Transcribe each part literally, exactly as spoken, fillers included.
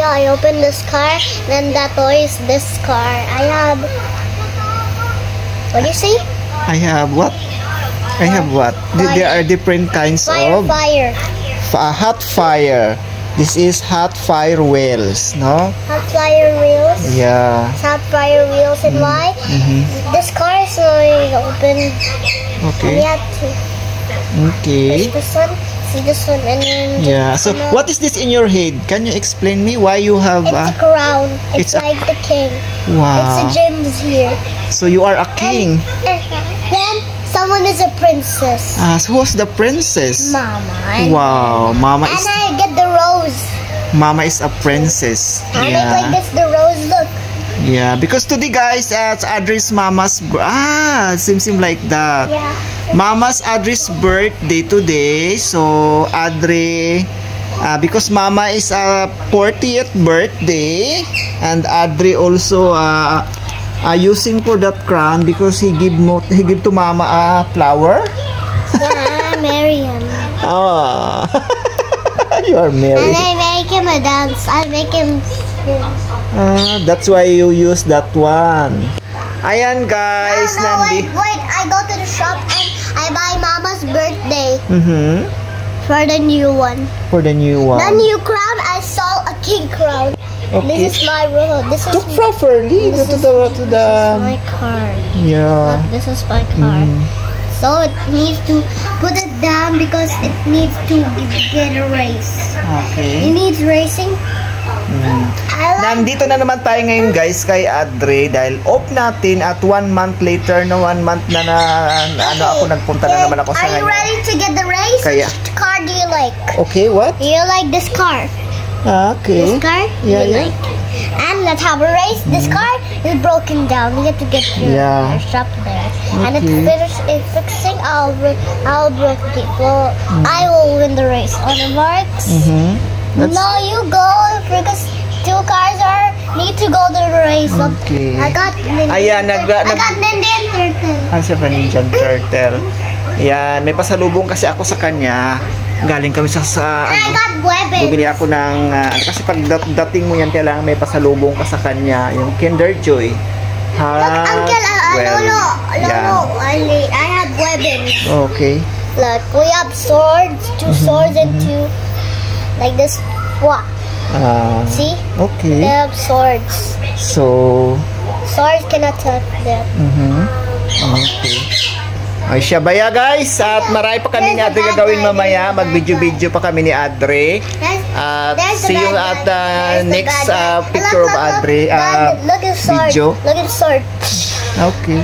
yeah, I open this car, then that toy is this car. I have... What do you see? I have what? I have what? Fire. There are different kinds Fire, of fire. uh, hot fire. This is hot fire wheels, no? Hot fire wheels. Yeah. Hot fire wheels, and why? Mm-hmm. This car is already open. Okay. And you have to... Okay. There's this one. See this one, and then... Yeah. So, you know, what is this in your head? Can you explain me why you have? It's Uh, a crown. It's, it's a- like the king. wow. It's a gems here. So you are a king. And, and then someone is a princess. Ah, so who's the princess? Mama. And, Wow, Mama and is I get the rose. Mama is a princess. I make Yeah. like this the rose. Look. Yeah, because today guys, it's Adri's mama's b- ah, seems seem like that. Yeah. Mama's Adri's birthday today. So Adri, uh, because Mama is a fortieth birthday, and Adri also uh, uh, using for that crown because he give mo he give to Mama a flower. Yeah, I marry him. Ah, you are And married. I make him a dance. I make him. Ah, that's why you use that one. Ayan guys, no, no, nandi. wait, wait. I go to the shop and I buy Mama's birthday Mhm. for the new one. For the new one. The new crown, I saw a king crown. Okay. This is my road. This is Look properly This to is- the to the my car. yeah. Look, this is my car. Mm. So it needs to put it down because it needs to get a race. Okay. It needs racing. Mm. I like Nandito na naman tayo ngayon guys kay Adre dahil off natin at one month later na one month na na, na ano ako nagpunta na naman ako sa Are you kanya. ready to get the race? Kaya. Which car do you like? Okay, what? Do you like this car? Ah, okay. This car? Yeah, you yeah. like? And let's have a race. This car is broken down. You have to get your, Yeah. your shop there. And it's Okay. finished. It's fixing. I'll bro- I'll broke it. Well, I will win the race. On the marks. Mhm. That's No, you go because two cars are need to go to the race. So Okay. I got Ninja. Ayan, nag- I nag- got Ninja Turtle. Ang sa Ninja Turtle. Yan, may pasalubong kasi ako sa kanya. Galing kami sa sa And I ano. got weapons. Bumili ako ng ah, kasi pag dat- dating mo yan kailangan may pasalubong ka sa kanya, yung Kinder Joy. Ha, Look, Uncle, uh, well, Lolo, yan. Lolo, I, need- I have weapons. Okay. Look, we have swords, two swords and two, like this. What? Ah, See? okay. They have swords. So, Swords cannot touch them. mhm. Okay. Ay siya baya guys, at marami pa kami ni Adre gagawin mamaya. Mag-video-video pa kami ni Adre. There's, At there's the see you bad at guy. uh, There's the next bad guy. uh, And picture look, of look, look. Adre uh, Bad- look at the sword. video. Look at the sword. Okay.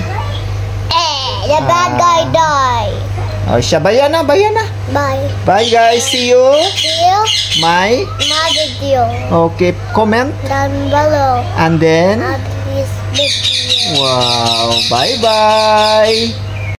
Eh, the bad Ah. guy died. Ay siya baya na, baya na. Bye. Bye guys, see you. See you. My My video okay, comment down below. and then At this video. wow, bye bye.